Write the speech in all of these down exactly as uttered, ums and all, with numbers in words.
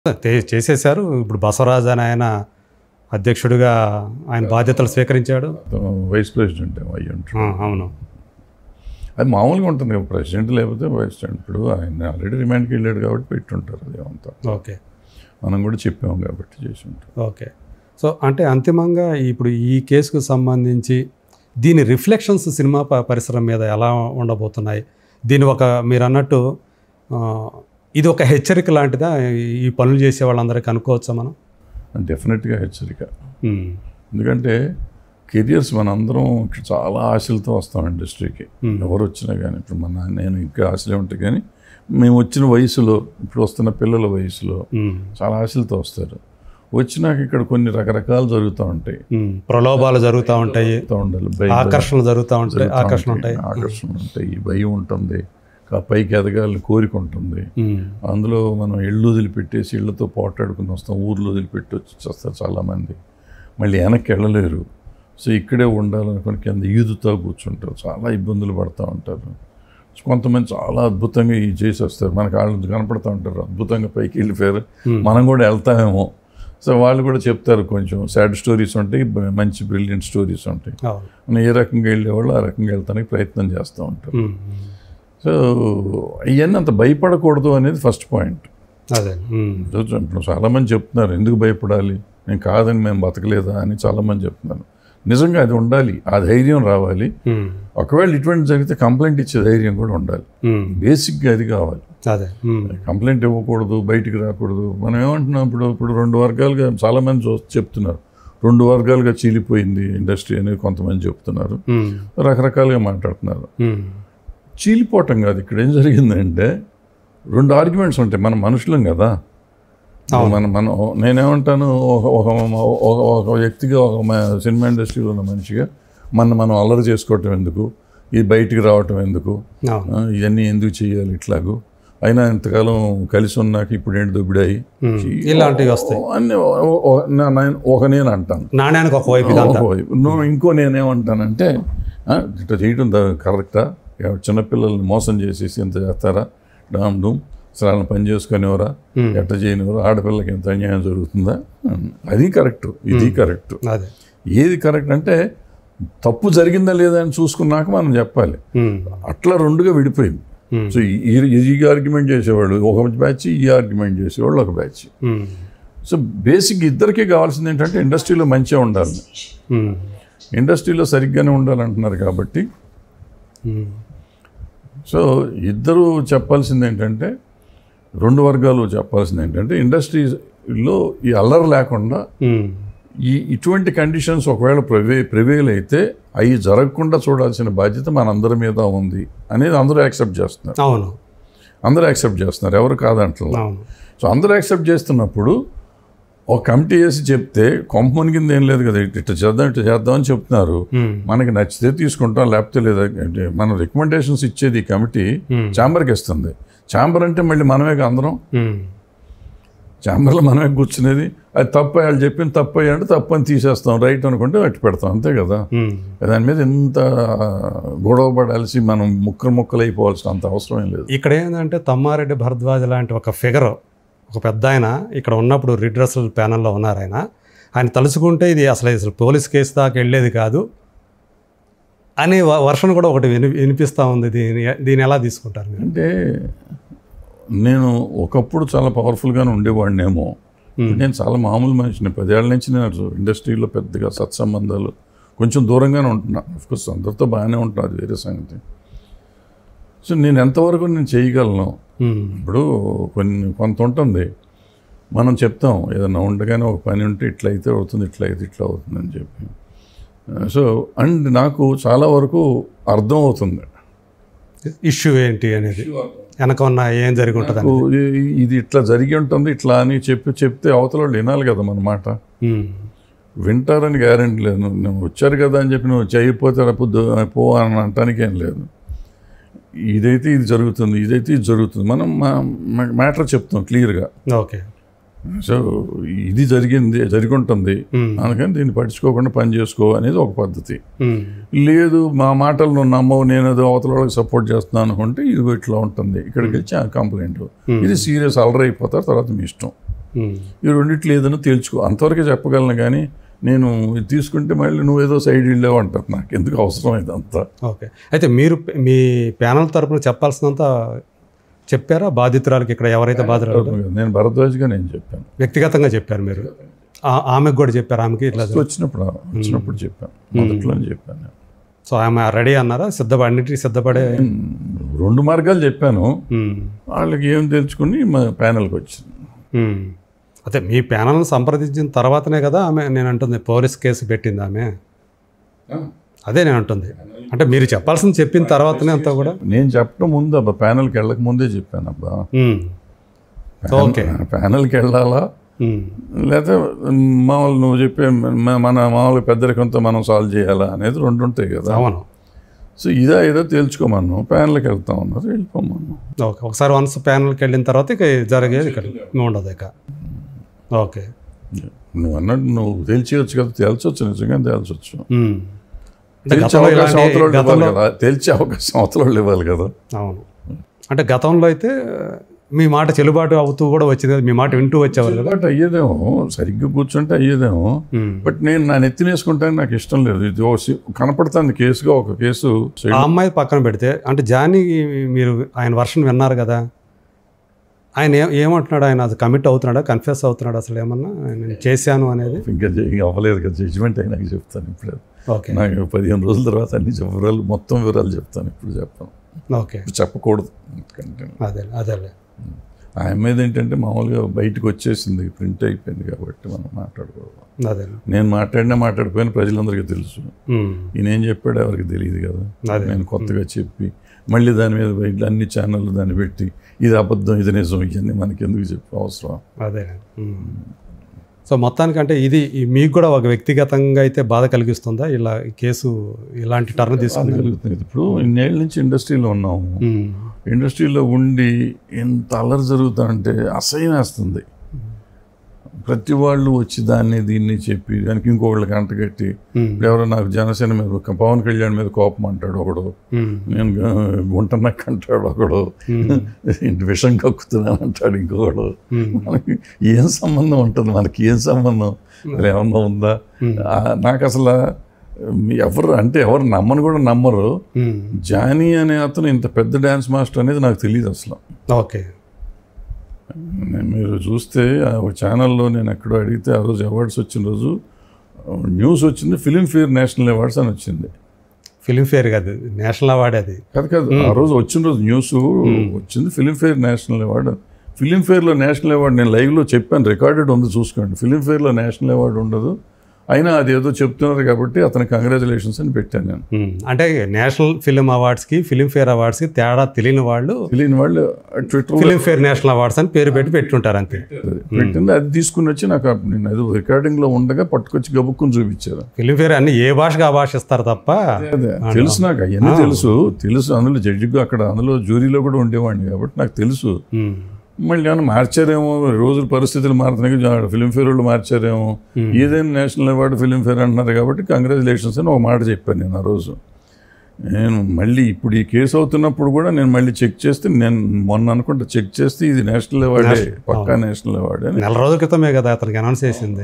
చేసేశారు. ఇప్పుడు బసవరాజు అని ఆయన అధ్యక్షుడిగా ఆయన బాధ్యతలు స్వీకరించాడు. వైస్ ప్రెసిడెంట్ అయ్యి ఉంటాడు. అవును, అది మామూలుగా ఉంటుంది కదా, ప్రెసిడెంట్ లేకపోతే వైస్ ప్రెసిడెంట్. ఇప్పుడు ఆయన ఆల్రెడీ రిమాండ్కి వెళ్ళాడు కాబట్టి పెట్టుంటారు. అదేమంతా ఓకే, మనం కూడా చెప్పాము కాబట్టి చేసి ఉంటాం. ఓకే. సో అంటే అంతిమంగా ఇప్పుడు ఈ కేసుకు సంబంధించి దీని రిఫ్లెక్షన్స్ సినిమా ప- పరిసరం మీద ఎలా ఉండబోతున్నాయి? దీని ఒక మీరు అన్నట్టు ఆ, ఇది ఒక హెచ్చరిక లాంటిదా ఈ పనులు చేసే వాళ్ళందరికీ అనుకోవచ్చా మనం? డెఫినెట్గా హెచ్చరిక. ఉమ్, ఎందుకంటే కెరియర్స్ మనందరం ఇక్కడ చాలా ఆశలతో వస్తాం ఇండస్ట్రీకి. Hmm. ఎవరు వచ్చినా కానీ, ఇప్పుడు మన నేను ఇంకా ఆశలే ఉంటాయి కానీ మేము వచ్చిన వయసులో, ఇప్పుడు వస్తున్న పిల్లల వయసులో ఉమ్, చాలా ఆశలతో వస్తారు. వచ్చినాక ఇక్కడ కొన్ని రకరకాలు జరుగుతూ ఉంటాయి. ఉమ్, ప్రలోభాలు జరుగుతూ ఉంటాయి, జరుగుతూ ఉండాలి, భయం ఆకర్షణలు జరుగుతూ ఉంటాయి, జరుగుతూ ఆకర్షణ ఉంటాయి. ఆకర్షణ ఉంటాయి, భయం ఉంటుంది, కా- పైకి ఎదగాలని కోరిక ఉంటుంది. ఉమ్, అందులో మనం ఇళ్ళు వదిలిపెట్టేసి ఇళ్లతో పోటాడుకుని వస్తాం, ఊర్లో వదిలిపెట్టి వచ్చి వస్తారు చాలామంది. మళ్ళీ వెనక్కి వెళ్ళలేరు. సో ఇక్కడే ఉండాలనుకుని కింద ఈదుతో కూర్చుంటారు, చాలా ఇబ్బందులు పడుతూ ఉంటారు. కొంతమంది చాలా అద్భుతంగా ఈ చేసి వస్తారు, మనకు వాళ్ళు కనపడుతూ ఉంటారు, అద్భుతంగా పైకి వెళ్ళిపోయారు, మనం కూడా వెళ్తామేమో. సో వాళ్ళు కూడా చెప్తారు, కొంచెం సాడ్ స్టోరీస్ ఉంటాయి, బ- మంచి బ్రిలియంట్ స్టోరీస్ ఉంటాయి. అవును. మనం ఏ రకంగా వెళ్ళేవాళ్ళు ఆ రకంగా వెళ్తానికి ప్రయత్నం చేస్తూ ఉంటారు. ఉమ్, సో ఇవన్నీ అంత భయపడకూడదు అనేది ఫస్ట్ పాయింట్. అదే. ఉమ్, ఇప్పుడు చాలామంది చెప్తున్నారు, ఎందుకు భయపడాలి, నేను కాదని మేము బతకలేదా అని చాలామంది చెప్తున్నారు. నిజంగా అది ఉండాలి, ఆ ధైర్యం రావాలి. ఉమ్, ఒకవేళ ఇటువంటి జరిగితే కంప్లైంట్ ఇచ్చే ధైర్యం కూడా ఉండాలి. ఉమ్, బేసిక్గా అది కావాలి. అదే. ఉమ్, కంప్లైంట్ ఇవ్వకూడదు, బయటికి రాకూడదు. మనం ఏమంటున్నాం, ఇప్పుడు ఇప్పుడు రెండు వర్గాలుగా చాలామంది చూ చెప్తున్నారు, రెండు వర్గాలుగా చీలిపోయింది ఇండస్ట్రీ అనేది కొంతమంది చెప్తున్నారు, ఉమ్, రకరకాలుగా మాట్లాడుతున్నారు. ఉమ్, చీలిపోవటం కాదు, ఇక్కడ ఏం జరిగిందంటే రెండు ఆర్గ్యుమెంట్స్ ఉంటాయి, మనం మనుషులం కదా. మనం మనం నేనేమంటాను, ఒక ఒక ఒక- ఒక వ్యక్తిగా, ఒక మ- సినిమా ఇండస్ట్రీలో ఉన్న మనిషిగా మన మనం అల్లరి చేసుకోవటం ఎందుకు, ఇది బయటికి రావటం ఎందుకు, అవును. ఆ, ఇవన్నీ ఎందుకు చేయాలి ఇట్లాగూ, అయినా ఇంతకాలం కలిసి ఉన్నాక ఇప్పుడు ఏంటి దుబ్బిడాయి ఉమ్, ఇలాంటివి వస్తాయి. అన్నీ ఓ- ఓ- నా- నా- ఒక నేను అంటాను, నాణ్యానికి ఒకవైపు ఇదంతా. ఒకవైపు. నువ్వు ఇంకో నేనేమంటానంటే, ఆ, ఇట్లా చేయటం ద- కరెక్టా, చిన్నపిల్లల్ని మోసం చేసేసి ఇంత చేస్తారా, డామ్ డూమ్, అసలు వాళ్ళని పని చేసుకునేవరా, ఉమ్, ఎట్ట చేయనివరా, ఆడపిల్లకి ఎంత అన్యాయం జరుగుతుందా, అది కరెక్ట్, ఇది కరెక్ట్. అదే. ఏది కరెక్ట్ అంటే తప్పు జరిగిందా లేదా అని చూసుకున్నాక మనం చెప్పాలి. ఉమ్, అట్లా రెండుగా విడిపోయింది. ఉమ్, సో ఈ ఈ ఆర్గ్యుమెంట్ చేసేవాళ్ళు ఒక బ్యాచ్, ఈ ఆర్గ్యుమెంట్ చేసేవాళ్ళు ఒక బ్యాచ్. ఉమ్, సో బేసిక్ ఇద్దరికీ కావాల్సింది ఏంటంటే ఇండస్ట్రీలో మంచిగా ఉండాలి, ఉమ్, ఇండస్ట్రీలో సరిగ్గానే ఉండాలంటున్నారు కాబట్టి. ఉమ్, సో ఇద్దరు చెప్పాల్సింది ఏంటంటే, రెండు వర్గాలు చెప్పాల్సింది ఏంటంటే, ఇండస్ట్రీలో ఈ అల్లరి లేకుండా ఉమ్, ఈ ఇటువంటి కండిషన్స్ ఒకవేళ ప్రివే ప్రివేల్ అయితే అవి జరగకుండా చూడాల్సిన బాధ్యత మనందరి మీద ఉంది అనేది అందరూ యాక్సెప్ట్ చేస్తున్నారు. అవును, అందరూ యాక్సెప్ట్ చేస్తున్నారు, ఎవరు కాదంటారు. అవును. సో అందరూ యాక్సెప్ట్ చేస్తున్నప్పుడు ఒక కమిటీ వేసి చెప్తే కొంప మునిగింది ఏం లేదు కదా, ఇట్లా చేద్దాం ఇట్లా చేద్దాం అని చెప్తున్నారు. ఉమ్, మనకి నచ్చితే తీసుకుంటాం, లేకపోతే లేదా. అంటే మనం రికమెండేషన్స్ ఇచ్చేది ఈ కమిటీ Hmm. ఛాంబర్కి ఇస్తుంది. ఛాంబర్ అంటే మళ్ళీ మనమే అందరం ఉమ్, ఛాంబర్లో మనమే కూర్చునేది. అది తప్పు వాళ్ళు చెప్పింది తప్పు అంటే తప్పు అని తీసేస్తాం, రైట్ అనుకుంటే అట్టి పెడతాం, అంతే కదా. ఉమ్, దాని మీద ఎంత గొడవ పడాల్సి, మనం ముక్కలు ముక్కలు అయిపోవాల్సిన అంత అవసరం ఏం లేదు. ఇక్కడ ఏంటంటే తమ్మారెడ్డి భరద్వాజ్ లాంటి ఒక ఫిగర్, ఒక పెద్ద ఆయన ఇక్కడ ఉన్నప్పుడు రిడ్రెసల్ ప్యానల్లో ఉన్నారు. ఆయన ఆయన తలుచుకుంటే ఇది అసలు అసలు పోలీస్ కేసు దాకా వెళ్ళేది కాదు అనే వర్షన్ కూడా ఒకటి విని వినిపిస్తూ ఉంది. దీని దీన్ని ఎలా తీసుకుంటారు మీరు? అంటే నేను ఒకప్పుడు చాలా పవర్ఫుల్గానే ఉండేవాడినేమో, Hmm. నేను చాలా మామూలు మనిషిని. పదేళ్ల నుంచి నేను ఇండస్ట్రీలో పెద్దగా సత్సంబంధాలు, కొంచెం దూరంగానే ఉంటున్నా. అఫ్కోర్స్ అందరితో బాగానే ఉంటున్నా, అది వేరే సంగతి. సో నేను ఎంతవరకు నేను చేయగలను, ఉమ్, ఇప్పుడు కొన్ని కొంత ఉంటుంది, మనం చెప్తాం ఏదైనా ఉండగానే ఒక పని ఉంటే ఇట్లా అయితే అవుతుంది, ఇట్లా అయితే ఇట్లా అవుతుంది అని చెప్పి. సో అండ్ నాకు చాలా వరకు అర్థం అవుతుంది ఇష్యూ ఏంటి అనేది, వెనక ఉన్న ఏం జరిగి ఉంటుంది నాకు ఇ- ఇది ఇట్లా జరిగి ఉంటుంది ఇట్లా అని చెప్పి చెప్తే అవతల వాళ్ళు వినాలి కదా మన మాట. ఉమ్, వింటారని గ్యారెంటీ లేదు. నువ్వు నువ్వు వచ్చారు కదా అని చెప్పి నువ్వు చేయకపోతే రేపు ద- పో అని అనటానికి ఏం లేదు. ఇదైతే ఇది జరుగుతుంది, ఇదైతే ఇది జరుగుతుంది, మనం మ్యాటర్ చెప్తాం క్లియర్గా. ఓకే. సో ఇది జరిగింది, జరిగి ఉంటుంది, ఉమ్, అందుకని దీన్ని పట్టించుకోకుండా పని చేసుకో అనేది ఒక పద్ధతి. ఉమ్, లేదు మా మాటలు నువ్వు నమ్మవు, నేను అది అవతల వాళ్ళకి సపోర్ట్ చేస్తున్నాను అనుకుంటే ఇది ఇట్లా ఉంటుంది, ఇక్కడికి వచ్చి కంప్లైంట్, ఇది సీరియస్ అలర్ అయిపోతారు, తర్వాత మీ ఇష్టం. ఈ రెండిట్లో ఏదైనా తేల్చుకో, అంతవరకే చెప్పగలను. కానీ నేను ఇది తీసుకుంటే మళ్ళీ నువ్వేదో సైడ్ వెళ్ళావు అంటారు, నాకు ఎందుకు అవసరం ఇదంతా. ఓకే, అయితే మీరు మీ ప్యానల్ తరపున చెప్పాల్సినంత చెప్పారా బాధితురాలకి? ఇక్కడ ఎవరైతే బాధితురాలు, నేను భరద్వాజ్గా నేను చెప్పాను, వ్యక్తిగతంగా చెప్పారు మీరు? ఆమెకు కూడా చెప్పారు? ఆమెకి ఇట్లా వచ్చినప్పుడు వచ్చినప్పుడు చెప్పాను, మొదట్లో చెప్పాను. సో ఆమె రెడీ అన్నారా? సిద్ధపడి అన్నిటికీ సిద్ధపడే రెండు మార్గాలు చెప్పాను, వాళ్ళకి ఏం తెలుసుకుని మా ప్యానల్కి వచ్చింది. అదే మీ ప్యానల్ని సంప్రదించిన తర్వాతనే కదా ఆమె, నేను అంటుంది పోలీస్ కేసు పెట్టింది ఆమె. అదే నేను అంటుంది, అంటే మీరు చెప్పాల్సింది చెప్పిన తర్వాతనే అంతా కూడా. నేను చెప్పడం ముందు అబ్బా, ప్యానల్కి వెళ్ళక ముందే చెప్పాను అబ్బా. ఓకే, ప్యానల్కి వెళ్ళాలా లేదా మామూలు నువ్వు చెప్పే మన మామూలు పెద్దరికంతో మనం సాల్వ్ చేయాలా అనేది రెండు ఉంటాయి కదా. అవును. సో ఇదా ఏదో తేల్చుకోమన్నాను, ప్యానల్కి వెళ్తా ఉన్నారు, వెళ్ళిపోమన్నాను. ఓకే, ఒకసారి వన్స్ ప్యానల్కి వెళ్ళిన తర్వాత ఇక జరిగేది ఇక్కడ ఉండదు ఇక. ఓకే, నువ్వు అన్నట్టు నువ్వు తేల్చేయచ్చు కదా, తేల్చొచ్చు, నిజంగా తేల్చొచ్చు. అంటే తేల్చే అవకాశం అవతల ఇవ్వాలి కదా, తేల్చే అవకాశం అవతల ఇవ్వాలి కదా. అవును, అంటే గతంలో అయితే మీ మాట చెల్లుబాటు అవుతూ కూడా వచ్చింది, మీ మాట వింటూ వచ్చేవారు కదా. బట్ అయ్యేదేమో, సరిగ్గా కూర్చుంటే అయ్యేదేమో. బట్ నేను నా నెత్తినేసుకుంటాను, నాకు ఇష్టం లేదు. ఇది కనపడుతుంది కేసుగా, ఒక కేసు. ఆ అమ్మాయి పక్కన పెడితే, అంటే జానీ మీరు ఆయన వర్షన్ విన్నారు కదా, ఆయన ఏ ఏమంటున్నాడు? ఆయన అది కమిట్ అవుతున్నాడా, కన్ఫెస్ అవుతున్నాడు? అసలు ఏమన్నా నేను చేశాను అనేది ఇంకా అవ్వలేదు కదా, జడ్జిమెంట్ అయినాక చెప్తాను. ఇప్పుడు ఓకే, నాకు పదిహేను రోజుల తర్వాత అన్ని వివరాలు, మొత్తం వివరాలు చెప్తాను, ఇప్పుడు చెప్పాను. ఓకే, చెప్పకూడదు. అదే అదేలే. ఆ మీద ఏంటంటే మామూలుగా బయటకు వచ్చేసింది, ప్రింట్ అయిపోయింది కాబట్టి మనం మాట్లాడకూడదు. అదే, నేను మాట్లాడినా మాట్లాడిపోయినా ప్రజలందరికీ తెలుసు. ఈయన ఏం చెప్పాడు ఎవరికి తెలియదు కదా. నేను కొత్తగా చెప్పి మళ్ళీ దాని మీద బయట అన్ని ఛానళ్ళు దాన్ని పెట్టి ఇది అబద్ధం, ఇది నిజం, ఇవన్నీ మనకి ఎందుకు చెప్పి అవసరం. అదే. సో మొత్తానికంటే ఇది మీకు కూడా ఒక వ్యక్తిగతంగా అయితే బాధ కలిగిస్తుందా ఇలా ఈ కేసు ఇలాంటి టర్న్ తీసుకుని? కలుగుతుంది. ఇప్పుడు ఇన్నేళ్ళ నుంచి ఇండస్ట్రీలో ఉన్నాము, ఇండస్ట్రీలో ఉండి ఎంత అల్లరి జరుగుతా అంటే అసహ్యం వేస్తుంది. ప్రతి వాళ్ళు వచ్చి దాన్ని దీన్ని చెప్పి దానికి ఇంకొకళ్ళకి అంటగట్టి, ఎవరో నాకు జనసేన మీద పవన్ కళ్యాణ్ మీద కోపం అంటాడు ఒకడు, నేను గుంటనక్క అంటాడు ఒకడు, విషం కక్కుతున్నాను అంటాడు ఇంకొకడు. మనకి ఏం సంబంధం ఉంటుంది? మనకి ఏం సంబంధం ఏమన్నా ఉందా? నాకు అసలు ఎవరు అంటే ఎవరు నమ్మని కూడా నమ్మరు. జానీ అనే అతను ఇంత పెద్ద డ్యాన్స్ మాస్టర్ అనేది నాకు తెలియదు అసలు. ఓకే, మీరు చూస్తే ఒక ఛానల్లో నేను ఎక్కడో అడిగితే ఆ రోజు అవార్డ్స్ వచ్చిన రోజు న్యూస్ వచ్చింది, ఫిలింఫేర్ నేషనల్ అవార్డ్స్ అని వచ్చింది. ఫిలింఫేర్ కాదు, నేషనల్ అవార్డ్ అది కాదు కాదు ఆ రోజు వచ్చిన రోజు న్యూస్ వచ్చింది, ఫిలింఫేర్ నేషనల్ అవార్డు. ఫిలింఫేర్లో నేషనల్ అవార్డు నేను లైవ్లో చెప్పాను, రికార్డెడ్ ఉంది చూసుకోండి. ఫిలింఫేర్లో నేషనల్ అవార్డు ఉండదు, అయినా అది ఏదో చెప్తున్నారు కాబట్టి అతనికి కంగ్రాచులేషన్స్ అని పెట్టాను నేను. అంటే నేషనల్ ఫిలిం అవార్డ్స్కి ఫిలింఫేర్ అవార్డ్స్కి తేడా తెలియని వాళ్ళు తెలియని వాళ్ళు ట్విట్టర్ ఫిలింఫేర్ నేషనల్ అవార్డ్స్ అని పేరు పెట్టి పెట్టుంటారు అంతే. పెట్టింది అది తీసుకుని వచ్చి నాకు నేను అది రికార్డింగ్లో ఉండగా పట్టుకొచ్చి గబుక్కుని చూపించారు. ఫిలింఫేర్ అన్ని ఏ భాషగా ఆ భాష ఇస్తారు తప్ప. తెలుసు నాకు, అవన్నీ తెలుసు తెలుసు అందులో జడ్జిగా అక్కడ అందులో జ్యూరీలో కూడా ఉండేవాడిని కాబట్టి నాకు తెలుసు. మళ్ళీ ఏమైనా మార్చారేమో, రోజుల పరిస్థితులు మారుతున్నాయి, ఫిలింఫేర్ వాళ్ళు మార్చారేమో, ఏదైనా నేషనల్ అవార్డు ఫిలింఫేర్ అంటున్నారు కాబట్టి కంగ్రాచులేషన్స్ అని ఒక మాట చెప్పాను నేను ఆ రోజు. నేను మళ్ళీ ఇప్పుడు ఈ కేసు అవుతున్నప్పుడు కూడా నేను మళ్ళీ చెక్ చేస్తే, నేను మొన్న అనుకుంటా చెక్ చేస్తే ఇది నేషనల్ అవార్డే, పక్కా నేషనల్ అవార్డు అని. నెల రోజుల క్రితమే కదా అతనికి అనౌన్స్ చేసింది.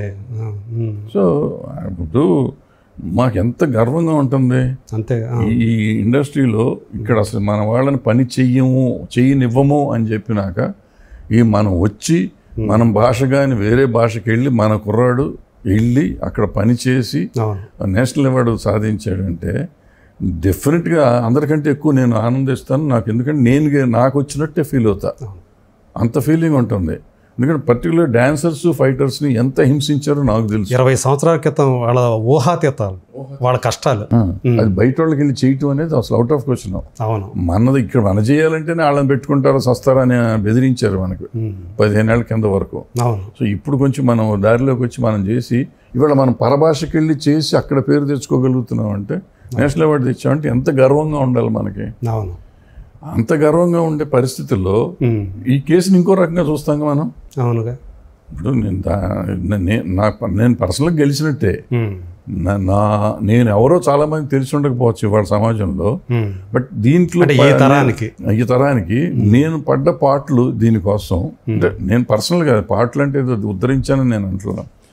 సో ఇప్పుడు మాకు ఎంత గర్వంగా ఉంటుంది అంతే. ఈ ఇండస్ట్రీలో ఇక్కడ అసలు మన వాళ్ళని పని చెయ్యము చెయ్యనివ్వము అని చెప్పినాక ఈ మనం వచ్చి మనం భాష కానీ వేరే భాషకి వెళ్ళి మన కుర్రాడు వెళ్ళి అక్కడ పని చేసి నేషనల్ అవార్డు సాధించాడంటే డెఫినెట్గా అందరికంటే ఎక్కువ నేను ఆనందిస్తాను. నాకు ఎందుకంటే నేను నాకు వచ్చినట్టే ఫీల్ అవుతా, అంత ఫీలింగ్ ఉంటుంది. ఎందుకంటే పర్టికులర్ డాన్సర్స్ ఫైటర్స్ని ఎంత హింసించారో నాకు తెలుసు. ఇరవై సంవత్సరాల క్రితం వాళ్ళ ఊహాతీతాలు, వాళ్ళ కష్టాలు అది బయట వాళ్ళకి వెళ్ళి చేయటం అనేది అసలు అవుట్ ఆఫ్ క్వశ్చన్. అవును, మనది ఇక్కడ మన చేయాలంటేనే వాళ్ళని పెట్టుకుంటారో సస్తారా అని బెదిరించారు మనకు పదిహేను ఏళ్ళ కింద వరకు. అవును. సో ఇప్పుడు కొంచెం మనం దారిలోకి వచ్చి మనం చేసి ఇవాళ మనం పరభాషకి వెళ్ళి చేసి అక్కడ పేరు తెచ్చుకోగలుగుతున్నాం అంటే, నేషనల్ అవార్డు తెచ్చామంటే ఎంత గర్వంగా ఉండాలి మనకి. అవును, అంత గర్వంగా ఉండే పరిస్థితుల్లో ఈ కేసుని ఇంకో రకంగా చూస్తాం మనం. అవునుగా. ఇప్పుడు నేను నా నేను పర్సనల్గా గెలిచినట్టే, నా- నా నేను ఎవరో చాలా మంది తెలిసి ఉండకపోవచ్చు ఇవాళ సమాజంలో, ఉమ్. బట్ దీంట్లో అంటే ఈ తరానికి ఈ తరానికి నేను పడ్డ పాటలు దీనికోసం, అంటే నేను పర్సనల్గా పాటలు అంటే ఏదో ఉద్ధరించానని నేను అంటున్నాను.